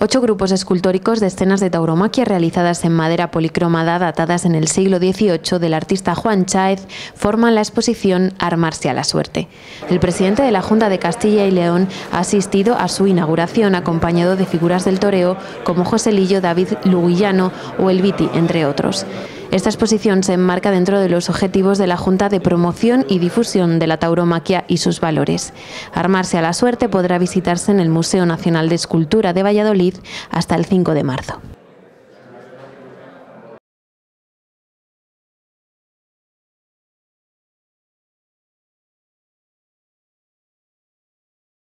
8 grupos escultóricos de escenas de tauromaquia realizadas en madera policromada datadas en el siglo XVIII del artista Juan Cháez forman la exposición Armarse a la suerte. El presidente de la Junta de Castilla y León ha asistido a su inauguración acompañado de figuras del toreo como Joselillo, David Luguillano o El Viti, entre otros. Esta exposición se enmarca dentro de los objetivos de la Junta de Promoción y Difusión de la Tauromaquia y sus valores. Armarse a la suerte podrá visitarse en el Museo Nacional de Escultura de Valladolid hasta el 5 de marzo.